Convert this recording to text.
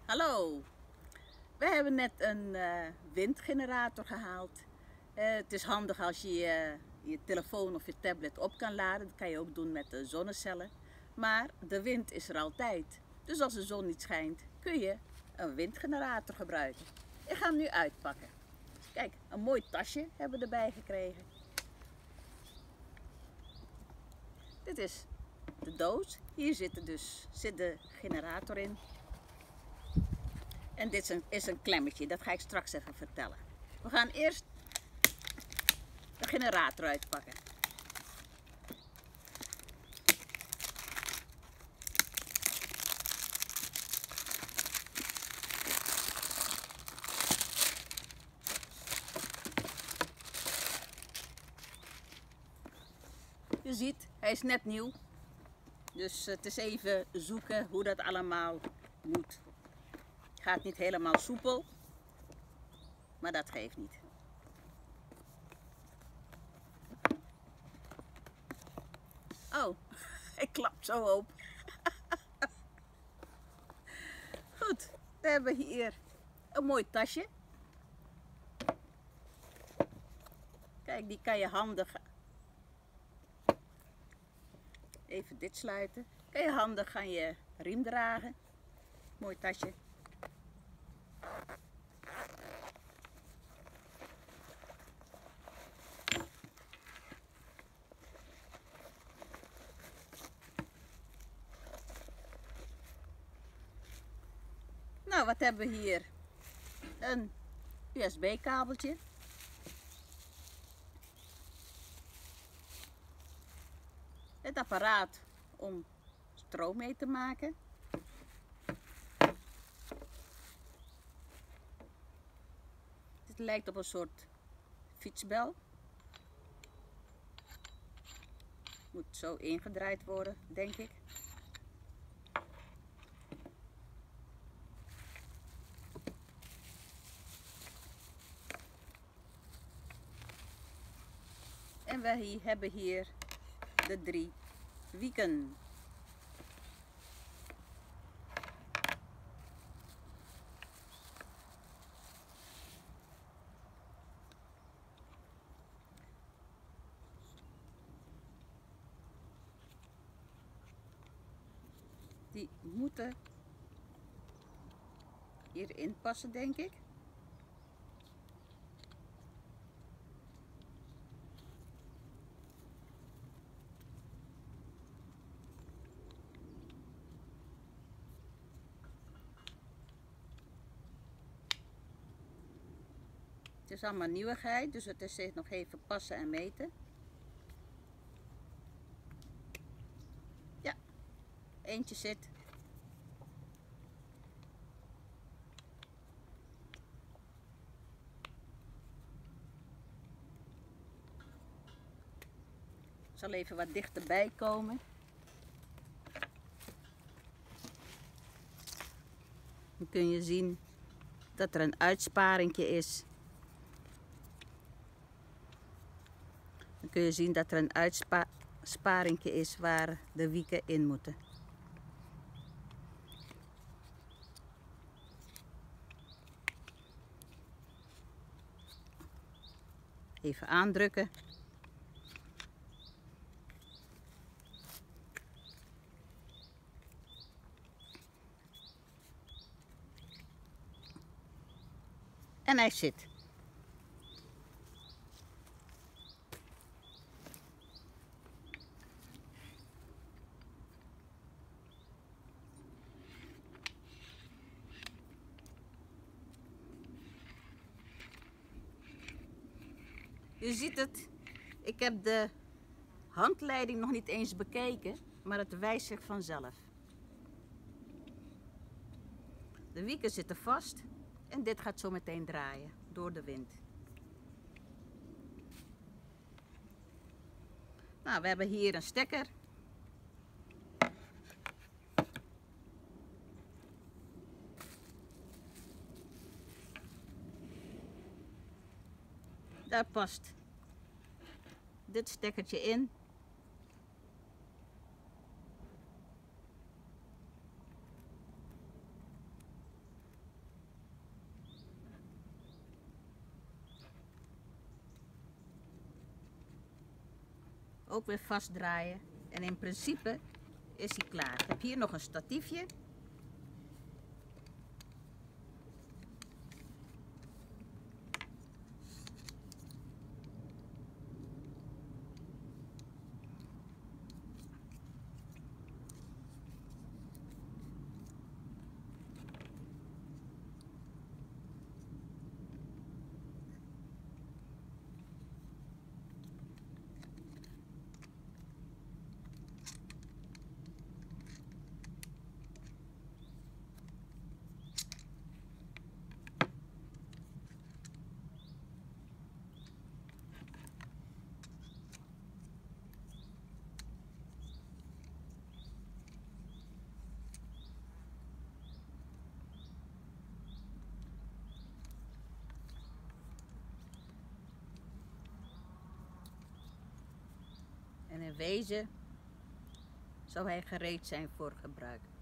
Hallo, we hebben net een windgenerator gehaald. Het is handig als je je telefoon of je tablet op kan laden. Dat kan je ook doen met de zonnecellen. Maar de wind is er altijd. Dus als de zon niet schijnt, kun je een windgenerator gebruiken. Ik ga hem nu uitpakken. Kijk, een mooi tasje hebben we erbij gekregen. Dit is de doos. Hier zit de generator in. En dit is een klemmetje, dat ga ik straks even vertellen. We gaan eerst de generator uitpakken. Je ziet, hij is net nieuw. Dus het is even zoeken hoe dat allemaal moet. Gaat niet helemaal soepel, maar dat geeft niet. Oh, ik klap zo open. Goed, we hebben hier een mooi tasje. Kijk, die kan je handig... Even dit sluiten. Kan je handig aan je riem dragen. Mooi tasje. Nou, wat hebben we hier? Een USB-kabeltje. Het apparaat om stroom mee te maken. Het lijkt op een soort fietsbel. Moet zo ingedraaid worden, denk ik. En we hebben hier de 3 wieken. Die moeten hierin passen, denk ik. Het is allemaal nieuwigheid, dus het is nog even passen en meten. Ja, eentje zit. Ik zal even wat dichterbij komen. Dan kun je zien dat er een uitsparingje is. Dan kun je zien dat er een uitsparingje is waar de wieken in moeten. Even aandrukken. En hij zit. Je ziet het, ik heb de handleiding nog niet eens bekeken, maar het wijst zich vanzelf. De wieken zitten vast en dit gaat zo meteen draaien door de wind. Nou, we hebben hier een stekker. Daar past dit stekkertje in. Ook weer vastdraaien. En in principe is hij klaar. Ik heb hier nog een statiefje. En in wezen zou hij gereed zijn voor gebruik.